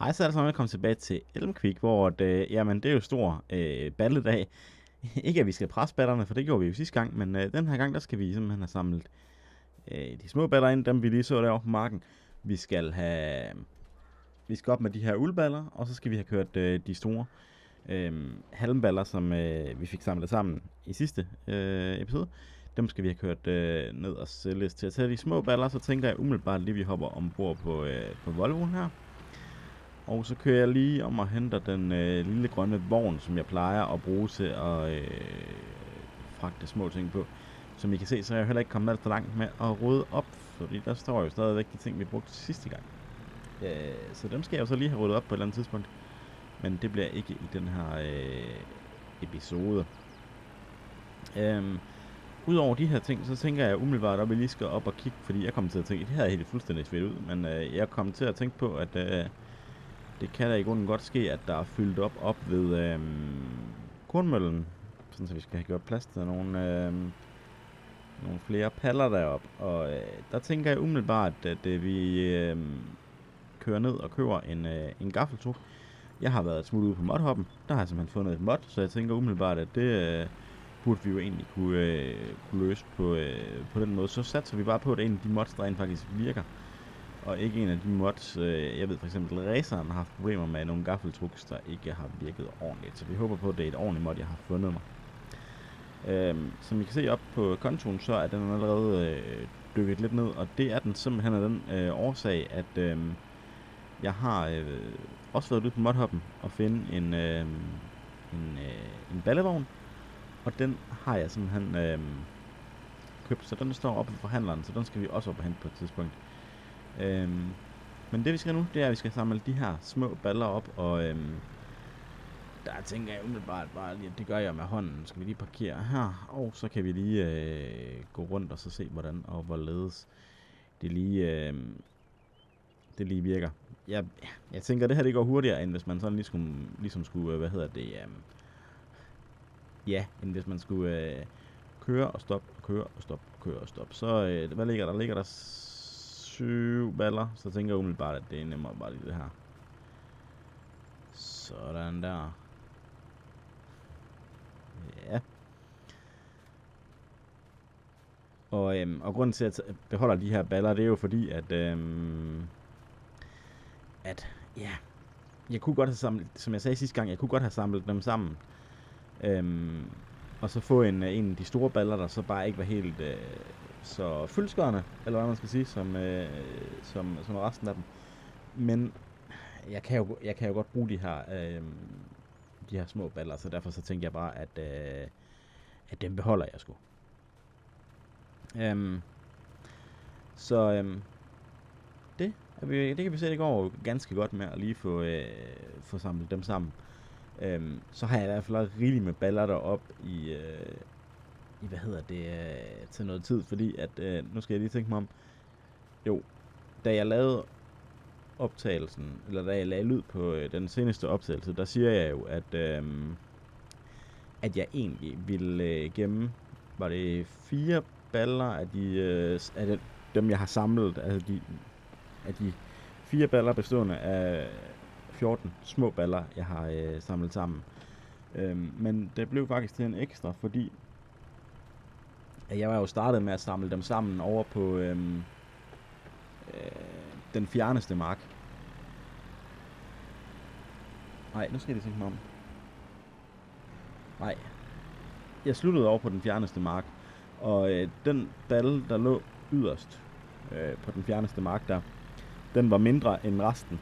Hej så alle sammen, velkommen tilbage til Elmkvik, hvor jamen, det er jo stor balledag. Ikke at vi skal presse ballerne, for det gjorde vi jo sidste gang, men den her gang, der skal vi simpelthen have samlet de små baller ind, dem vi lige så derovre på marken. Vi skal op med de her uldballer, og så skal vi have kørt de store halmballer, som vi fik samlet sammen i sidste episode. Dem skal vi have kørt ned og sælges til at tage de små baller, så tænker jeg umiddelbart lige, vi hopper ombord på Volvoen her. Og så kører jeg lige om og henter den lille grønne vogn, som jeg plejer at bruge til at fragte små ting på. Som I kan se, så er jeg heller ikke kommet alt for langt med at rydde op, fordi der står jo stadigvæk de ting, vi brugte sidste gang. Så dem skal jeg jo så lige have ryddet op på et eller andet tidspunkt. Men det bliver ikke i den her episode. Udover de her ting, så tænker jeg umiddelbart, at vi lige skal op og kigge, fordi jeg kommer til at tænke, at det her er helt fuldstændig svedt ud. Men jeg kommer til at tænke på, at det kan da i grunden godt ske, at der er fyldt op ved kornmøllen, sådan så vi skal have gjort plads til nogle flere paller deroppe. Og der tænker jeg umiddelbart, at vi kører ned og køber en gaffeltruck. Jeg har været smut ude på modhoppen, der har jeg simpelthen fundet et mod, så jeg tænker umiddelbart, at det burde vi jo egentlig kunne løse på den måde. Så satser vi bare på, at en af de mods, der faktisk virker. Og ikke en af de mods, jeg ved for eksempel, raceren har haft problemer med nogle gaffeltrucks, der ikke har virket ordentligt. Så vi håber på, at det er et ordentligt mod, jeg har fundet mig. Som I kan se op på kontoen, så er den allerede dykket lidt ned. Og det er den simpelthen af den årsag, at jeg har også været ude på modhoppen og finde en ballevogn. Og den har jeg simpelthen købt, så den står oppe ved forhandleren, så den skal vi også op og hente på et tidspunkt. Men det vi skal nu, det er, at vi skal samle de her små baller op, og der tænker jeg umiddelbart bare lige, at det gør jeg med hånden. Skal vi lige parkere her, og så kan vi lige gå rundt og så se, hvordan og hvorledes det lige virker. Jeg tænker, det her det går hurtigere, end hvis man sådan ligesom skulle end hvis man skulle køre og stoppe, og køre og stoppe, og køre og stoppe. Så hvad ligger der? Ligger der 7 baller, så tænker jeg umiddelbart, at det er nemmere bare lige det her. Sådan der. Ja. Og grunden til, at jeg beholder de her baller, det er jo fordi, at jeg kunne godt have samlet, som jeg sagde sidste gang, jeg kunne godt have samlet dem sammen. Og så få en af de store baller, der så bare ikke var helt så fyldestgørende, eller hvad man skal sige, som resten af dem. Men jeg kan jo godt bruge de her små baller, så derfor så tænker jeg bare, at dem beholder jeg sgu. Det kan vi se, det går ganske godt med at lige få samlet dem sammen. Så har jeg i hvert fald rigeligt med baller deroppe i til noget tid, fordi at nu skal jeg lige tænke mig om. Jo, da jeg lavede optagelsen, eller da jeg lagde lyd på den seneste optagelse, der siger jeg jo, at jeg egentlig ville gemme, var det 4 baller af dem jeg har samlet, altså af de 4 baller bestående af 14 små baller, jeg har samlet sammen. Men det blev faktisk til en ekstra, fordi at jeg var jo startet med at samle dem sammen over på den fjerneste mark. Nej, nu skal jeg tænke mig om. Nej. Jeg sluttede over på den fjerneste mark, og den balle, der lå yderst på den fjerneste mark der, den var mindre end resten.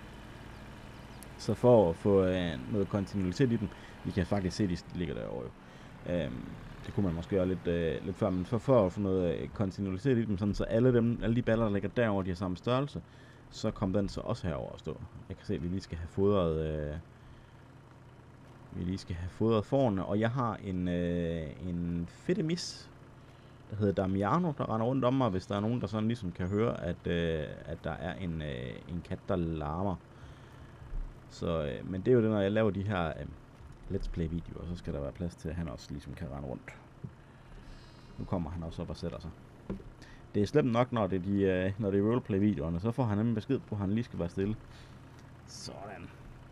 Så for at få noget kontinuitet i den, vi kan faktisk se, at de ligger derovre jo. Det kunne man måske gøre lidt før, men for at få noget kontinuitet i dem, sådan så alle de baller, der ligger derovre, de har samme størrelse, så kom den så også herover at stå. Jeg kan se, at vi lige skal have fodret forne, og jeg har en fedtemis, der hedder Damiano, der render rundt om mig, hvis der er nogen, der sådan ligesom kan høre, at der er en kat, der larmer. Så, men det er jo det, når jeg laver de her let's play videoer, så skal der være plads til, at han også ligesom kan rende rundt. Nu kommer han også op og sætter sig. Det er slemt nok, når det er roleplay videoerne, så får han nemlig besked på, at han lige skal være stille. Sådan.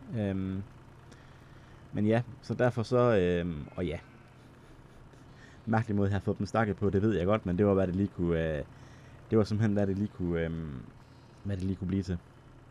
Men ja, så derfor så, og ja, mærkelig måde, jeg har fået dem stakket på, det ved jeg godt, men det var, hvad det lige kunne, det var simpelthen, hvad det lige kunne blive til.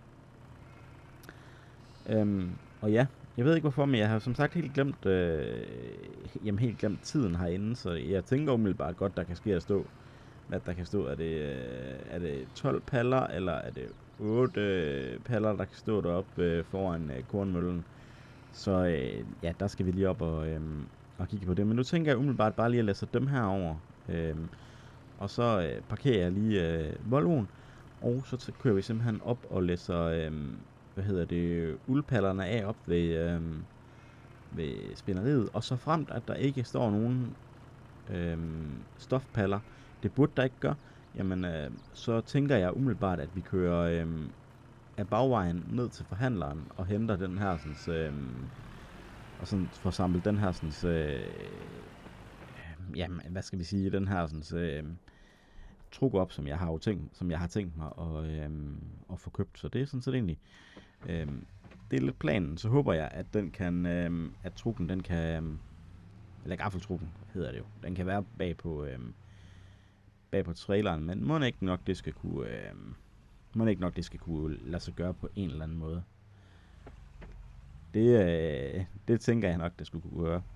Og ja, jeg ved ikke hvorfor, men jeg har som sagt helt glemt, helt glemt tiden herinde, så jeg tænker umiddelbart godt, der kan ske at stå, at der kan stå, er det 12 paller, eller er det 8 paller, der kan stå deroppe foran kornmøllen. Så ja, der skal vi lige op og kigge på det. Men nu tænker jeg umiddelbart bare lige at læse dem her over. Og så parkerer jeg lige Volvoen, og så kører vi simpelthen op og læser, uldpallerne af op ved spænderiet. Og så fremt, at der ikke står nogen stofpaller, det burde der ikke gøre, jamen så tænker jeg umiddelbart, at vi kører af bagvejen ned til forhandleren og henter den her og sådan får samlet den her hvad skal vi sige, den her truk op, som jeg har tænkt mig at få købt. Så det er sådan set egentlig det er lidt planen. Så håber jeg, at den kan at trukken den kan eller gaffeltrukken hedder det jo. Den kan være bag på traileren, men må ikke nok det skal kunne lade sig gøre på en eller anden måde. Det tænker jeg nok, det skulle kunne gøre.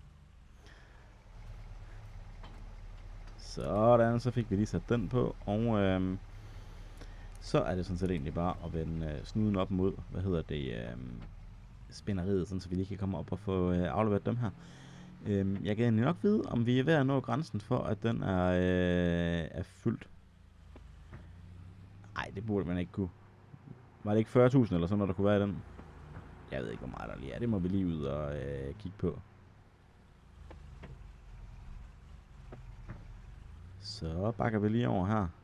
Sådan, så fik vi lige sat den på, og så er det sådan set egentlig bare at vende snuden op mod, spænderiet, sådan så vi lige kan komme op og få afleveret dem her. Jeg kan egentlig nok vide, om vi er ved at nå grænsen for, at den er fyldt. Nej, det burde man ikke kunne. Var det ikke 40.000 eller sådan noget, der kunne være i den? Jeg ved ikke, hvor meget der lige er. Det må vi lige ud og kigge på. Så bakker vi lige over her.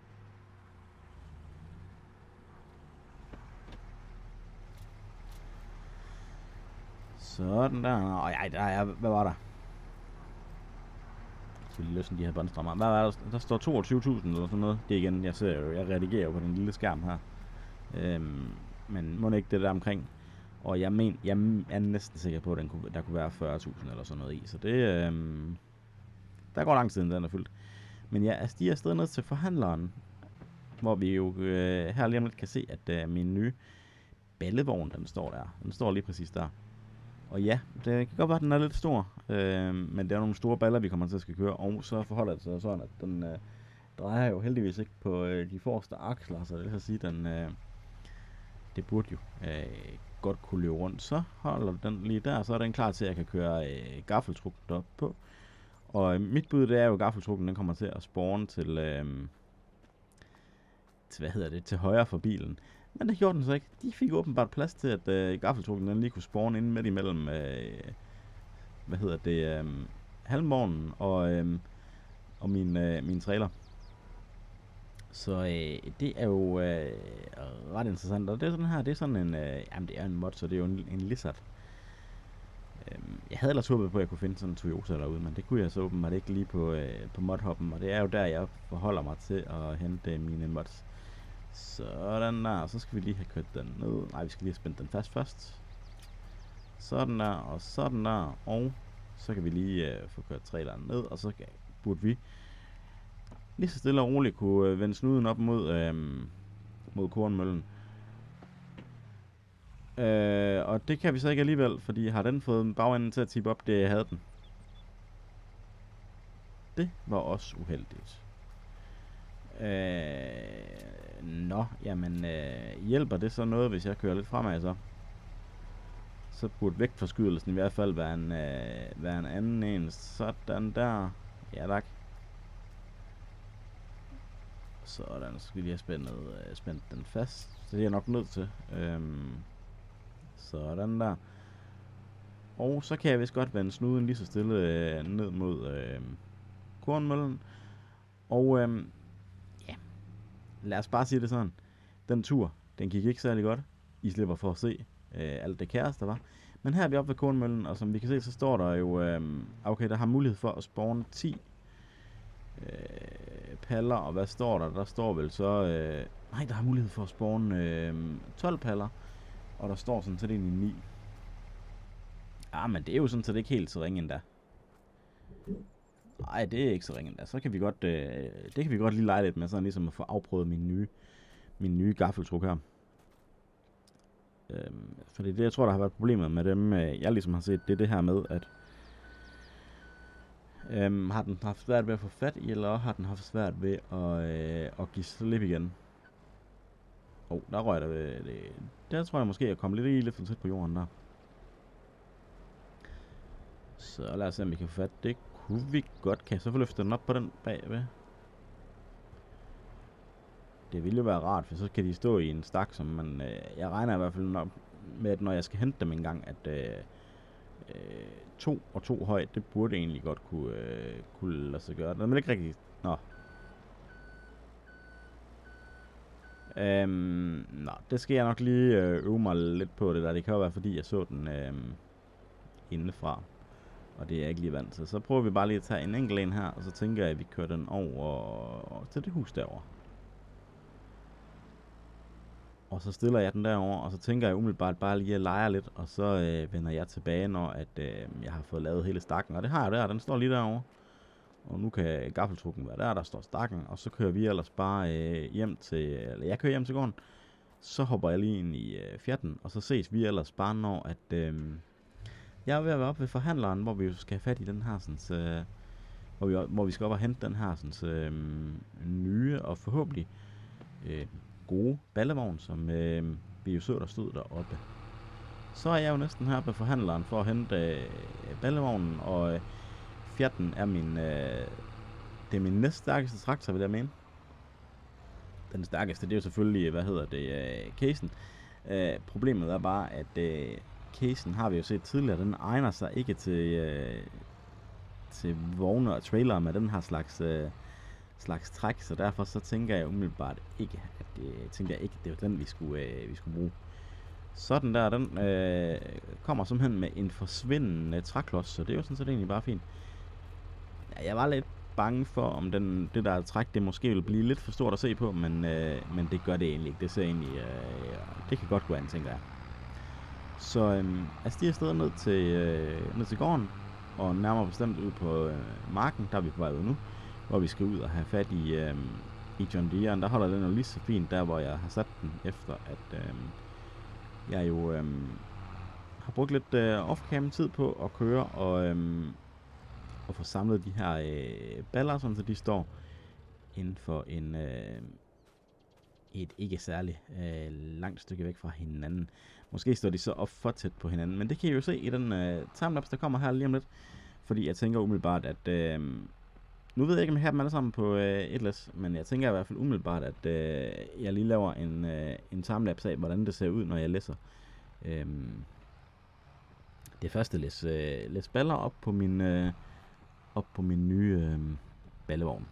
Sådan der. Nå, ja, der er, hvad var der? Jeg skal lige løsne de her båndstrammer. Hvad var der? Der står 22.000 eller sådan noget. Det er igen, jeg redigerer jo på den lille skærm her. Men må ikke det der omkring. Og jeg er næsten sikker på, at der kunne være 40.000 eller sådan noget i. Så det, der går lang tid, den er fyldt. Men jeg stiger afsted ned til forhandleren, hvor vi jo her lige om lidt kan se, at min nye ballevogn, den står der. Den står lige præcis der. Og ja, det kan godt være, at den er lidt stor, men det er nogle store baller, vi kommer til at skal køre, og så forholder det sig sådan, at den drejer jo heldigvis ikke på de forreste aksler, så det vil sige, det burde jo godt kunne løbe rundt. Så holder den lige der, så er den klar til, at jeg kan køre gaffeltrukken op på. Og mit bud, det er jo, at gaffeltrukken, den kommer til at spawne til til højre for bilen. Men det gjorde den så ikke. De fik åbenbart plads til, at gaffeltrukken den lige kunne spawne inde midt imellem halmvognen og min trailer. Så det er jo ret interessant. Og det er sådan her, det er sådan en, det er en mod, så det er jo en lizard. Jeg havde ellers håbet på, at jeg kunne finde sådan en Toyota derude, men det kunne jeg så åbenbart ikke lige på modhoppen. Og det er jo der, jeg forholder mig til at hente mine mods. Sådan der, og så skal vi lige have kørt den ned. Nej, vi skal lige have spændt den fast først. Sådan der, og sådan der, og så kan vi lige få kørt traileren ned, og så burde vi lige så stille og roligt kunne vende snuden op mod kornmøllen. Og det kan vi så ikke alligevel, fordi har den fået bagenden til at tippe op, det havde den. Det var også uheldigt. Hjælper det så noget, hvis jeg kører lidt fremad så? Så burde vægtforskydelsen i hvert fald være en anden en. Sådan der. Ja, tak. Sådan, så skal vi lige have spændt den fast. Så det er jeg nok nødt til. Sådan der. Og så kan jeg vist godt vende snuden lige så stille ned mod kornmøllen. Og lad os bare sige det sådan. Den tur, den gik ikke særlig godt. I slipper for at se alt det kaos, der var. Men her er vi oppe ved kornmøllen, og som vi kan se, så står der jo, okay, der har mulighed for at spawne 10 paller, og hvad står der? Der står vel så, nej, der har mulighed for at spawne 12 paller. Og der står sådan set egentlig 9. Ja, men det er jo sådan set ikke helt så ringe endda. Nej, det er ikke så ringe endda. Så kan vi godt, det kan vi godt lige lege lidt med, sådan ligesom at få afprøvet min nye gaffeltruk her. Fordi det, jeg tror, der har været problemet med dem, jeg ligesom har set, det er det her med, at har den haft svært ved at få fat i, eller har den haft svært ved at give slip igen? Der røg der ved det. Der tror jeg måske, jeg kom lidt for tæt på jorden der. Så lad os se, om vi kan få fat. Det kunne vi godt. Kan jeg så få løftet den op på den bagved? Det ville jo være rart, for så kan de stå i en stak, som man... jeg regner i hvert fald med, at når jeg skal hente dem en gang, at 2 og 2 højt, det burde egentlig godt kunne lade sig gøre. Den er ikke rigtig... Nå. Det skal jeg nok lige øve mig lidt på det der. Det kan jo være, fordi jeg så den indefra. Og det er jeg ikke lige vant til. Så prøver vi bare lige at tage en enkelt en her, og så tænker jeg, at vi kører den over til det hus derovre. Og så stiller jeg den derovre, og så tænker jeg umiddelbart bare lige at lege lidt, og så vender jeg tilbage, når at, jeg har fået lavet hele stakken. Og det har jeg der, den står lige derovre. Og nu kan gaffeltrukken være der står stakken, og så kører vi ellers bare hjem til, eller jeg kører hjem til gården. Så hopper jeg lige ind i Fiaten, og så ses vi ellers bare, når at jeg er ved at være oppe ved forhandleren, hvor vi skal have fat i den her, sådan, hvor vi skal op og hente den her sådan, nye og forhåbentlig gode ballevogn, som vi jo så, der stod deroppe. Så er jeg jo næsten her ved forhandleren for at hente ballevognen, og Fiaten er det er min næststærkeste traktor, vil jeg mene. Den stærkeste, det er jo selvfølgelig, casen. Problemet er bare, at casen har vi jo set tidligere, den egner sig ikke til vogne og trailer med den her slags træk, så derfor så tænker jeg umiddelbart ikke, at det var den, vi skulle bruge. Sådan der, den kommer simpelthen med en forsvindende træklods, så det er jo sådan set egentlig bare fint. Ja, jeg var lidt bange for, om det der træk, det måske ville blive lidt for stort at se på, men det gør det egentlig ikke. Det ser egentlig, det kan godt gå an, tænker jeg. Så jeg stiger afsted ned til gården, og nærmere bestemt ud på marken, der er vi på vej ud nu, hvor vi skal ud og have fat i John Deere'en. Der holder den jo lige så fint der, hvor jeg har sat den, efter at jeg jo har brugt lidt off-cam tid på at køre og få samlet de her baller, sådan så de står inden for et ikke særlig langt stykke væk fra hinanden. Måske står de så op for tæt på hinanden, men det kan I jo se i den timelapse, der kommer her lige om lidt. Fordi jeg tænker umiddelbart, at nu ved jeg ikke, om jeg har dem alle sammen på et læs, men jeg tænker i hvert fald umiddelbart, at jeg lige laver en timelapse af, hvordan det ser ud, når jeg læser det første læs baller op på min nye ballevogn.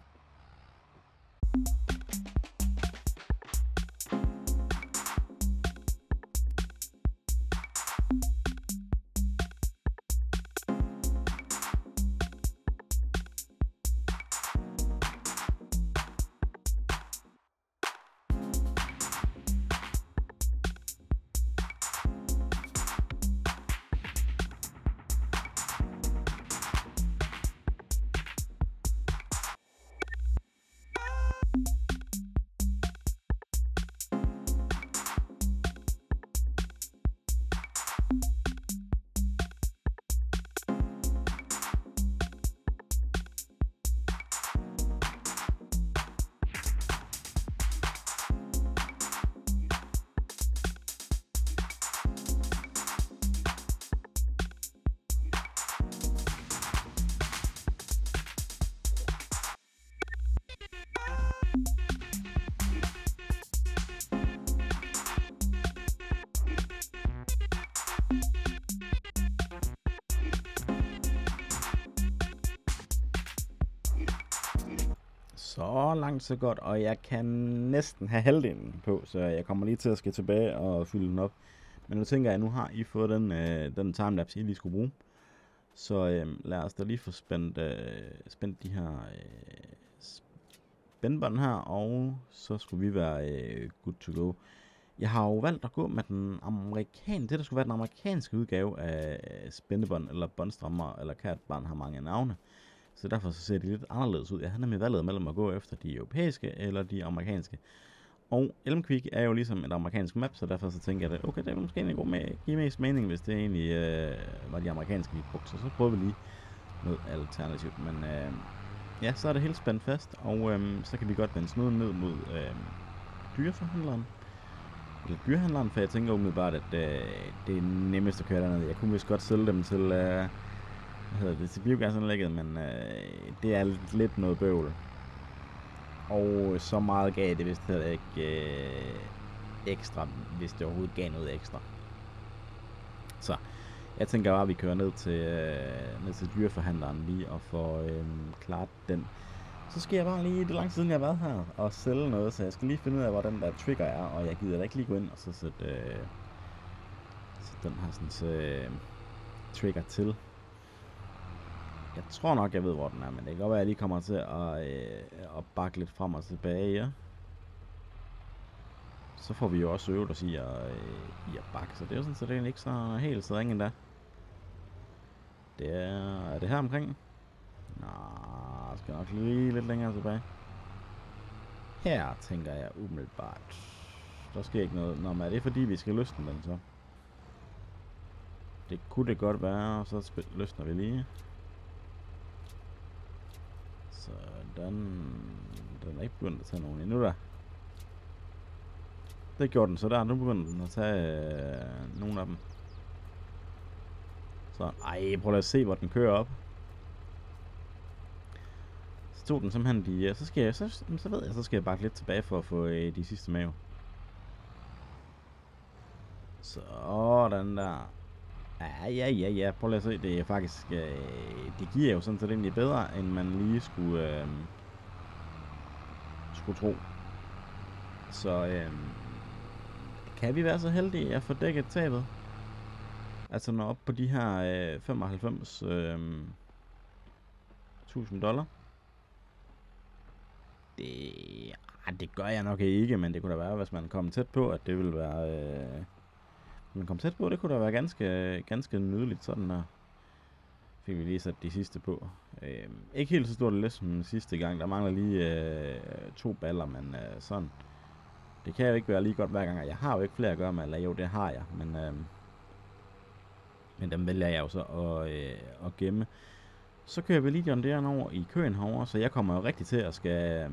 Så langt så godt, og jeg kan næsten have halvdelen på, så jeg kommer lige til at skal tilbage og fylde den op. Men nu tænker jeg, at nu har I fået den timelapse, I lige skulle bruge. Så lad os da lige få spændt de her spændbånd her, og så skulle vi være good to go. Jeg har jo valgt at gå med det der skulle være den amerikanske udgave af spændebånd, eller båndstrammer, eller kært barn har mange navne. Så derfor så ser de lidt anderledes ud. Jeg har nemlig valget mellem at gå efter de europæiske eller de amerikanske. Og Elmquik er jo ligesom et amerikansk map, så derfor så tænker jeg, at okay, det er måske egentlig give mest mening, hvis det egentlig var de amerikanske, vi brugte. Så prøver vi lige noget alternativt. Men ja, så er det helt spændt fast, og så kan vi godt vende snuden ned mod dyreforhandleren. Eller dyrehandleren, for jeg tænker umiddelbart, at det er nemmest at køre dernede. Jeg kunne vist godt sælge dem til, til biogasanlægget, men det er lidt noget bøvl. Og så meget gav det vist heller ikke ekstra, hvis det overhovedet gav noget ekstra. Så jeg tænker bare, at vi kører ned til dyreforhandleren lige og får klart den. Så skal jeg bare lige, det er lang tid siden jeg har været her, og sælge noget, så jeg skal lige finde ud af, hvor den der trigger er, og jeg gider da ikke lige gå ind og så sætte den her sådan trigger til. Jeg tror nok, jeg ved, hvor den er, men det kan godt være, at jeg lige kommer til at bakke lidt frem og tilbage, ja. Så får vi jo også øvet os i at bakke, så det er jo sådan, så det er ikke så helt så ringe endda. Det er det her omkring. Nå, jeg skal nok lige lidt længere tilbage. Her tænker jeg umiddelbart. Der sker ikke noget. Nå, men er det fordi, vi skal løsne den så? Det kunne det godt være, og så løsner vi lige. Så den er ikke begyndt at tage nogen endnu der. Det gjorde den så der. Nu begynder den at tage nogle af dem. Så, prøv at se, hvor den kører op. Så tog den simpelthen de... Så ved jeg, så skal jeg bakke lidt tilbage for at få de sidste mave. Sådan der. Ja. Prøv lige at se. Det er faktisk... det giver jo sådan set egentlig bedre, end man lige skulle tro. Så kan vi være så heldige at få dækket tabet? Altså nå op på de her $95.000. Det gør jeg nok ikke, men det kunne da være, hvis man kom tæt på, at det ville være... man kom tæt på, det kunne da være ganske nydeligt sådan der. Fik vi lige sat de sidste på. Ikke helt så stort læs som sidste gang. Der mangler lige 2 baller, men sådan. Det kan jo ikke være lige godt hver gang, og jeg har jo ikke flere at gøre med, eller jo, det har jeg, men dem vælger jeg jo så at gemme. Så kører vi lige John Deere over i køen herovre, så jeg kommer jo rigtig til at skal,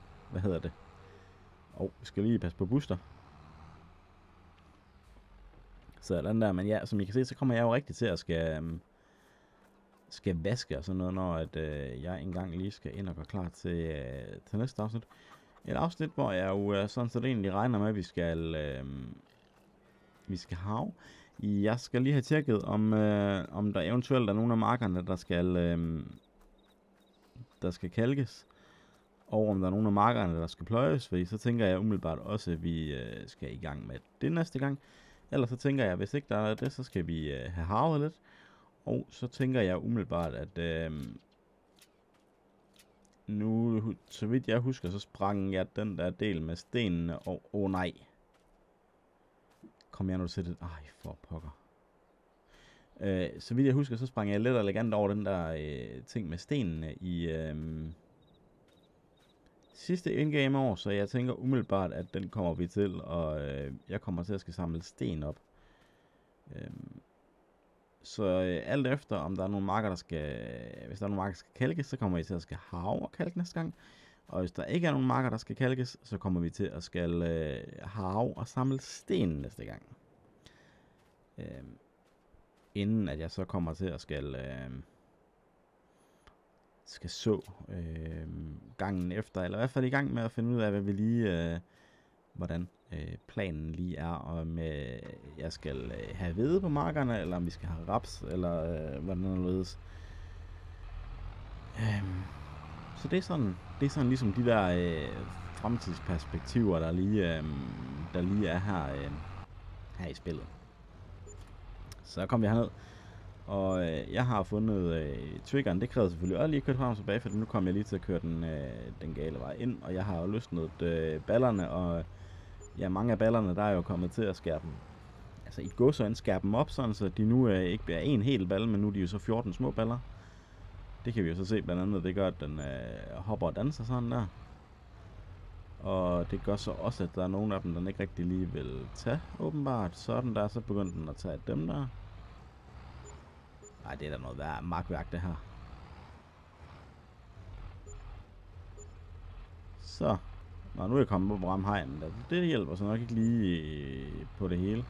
vi skal lige passe på booster. Sådan der, men ja, som I kan se, så kommer jeg jo rigtig til at skal vaske og sådan noget, når jeg engang lige skal ind og gå klar til næste afsnit. Et afsnit, hvor jeg jo sådan set egentlig regner med, at vi skal have. Jeg skal lige have tjekket, om der eventuelt er nogle af markerne, der skal kalkes. Og om der er nogle af markerne, der skal pløjes. Fordi så tænker jeg umiddelbart også, at vi skal i gang med det næste gang. Ellers så tænker jeg, at hvis ikke der er det, så skal vi have harvet lidt. Og så tænker jeg umiddelbart, at nu, så vidt jeg husker, så sprang jeg den der del med stenene, og nej. Kom jeg nu til det? For pokker. Så vidt jeg husker, så sprang jeg lidt elegant over den der ting med stenene i sidste indgame år, så jeg tænker umiddelbart, at den kommer vi til, og jeg kommer til at skal samle sten op. Så alt efter, om der er nogle marker, hvis der er nogle marker, der skal kalkes, så kommer vi til at skal harve og kalke næste gang. Og hvis der ikke er nogen marker, der skal kalkes, så kommer vi til at skal harve og samle sten næste gang. Inden at jeg så kommer til at skal så gangen efter, eller i hvert fald i gang med at finde ud af, hvad vi lige, hvordan planen lige er, og om jeg skal have hvede på markerne, eller om vi skal have raps, eller hvordan det ledes. Så det er sådan ligesom de der fremtidsperspektiver, der lige er her i spillet. Så kom vi herned, og jeg har fundet triggeren. Det krævede selvfølgelig også lige at køre frem og tilbage, for nu kom jeg lige til at køre den gale vej ind, og jeg har jo løsnet ballerne, og ja, mange af ballerne, der er jo kommet til at skære dem, altså i godsøjne skære dem op, sådan så de nu ikke bliver en hel balle, men nu er de jo så 14 små baller. Det kan vi jo så se blandt andet, det gør, at den hopper og danser sådan der. Og det gør så også, at der er nogle af dem, der ikke rigtig lige vil tage, åbenbart. Sådan der, så begynder den at tage dem der. Ej, det er da noget værd markværk, det her. Så. Nå, nu er jeg kommet på ramme hegnen. Det hjælper så nok ikke lige på det hele.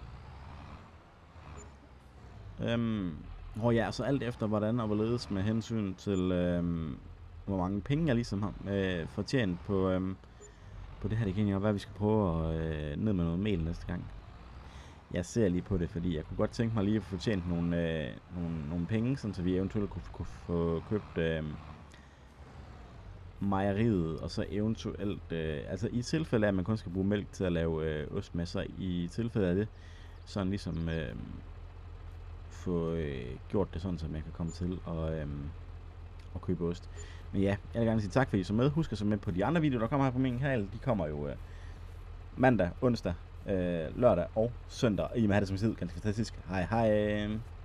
Og ja, så alt efter hvordan og hvorledes med hensyn til, hvor mange penge jeg ligesom har fortjent på det her, det kan jo være, vi skal prøve at ned med noget mel næste gang. Jeg ser lige på det, fordi jeg kunne godt tænke mig lige at få tjent nogle penge, sådan så vi eventuelt kunne få købt mejeriet, og så eventuelt, altså i tilfælde af, at man kun skal bruge mælk til at lave ost med, så i tilfælde af det, sådan ligesom få gjort det sådan, så man kan komme til at købe ost. Men ja, jeg vil gerne sige tak, fordi I så med. Husk at så med på de andre videoer, der kommer her på min kanal. De kommer jo mandag, onsdag, lørdag og søndag. I må have det som tid. Ganske fantastisk. Hej hej.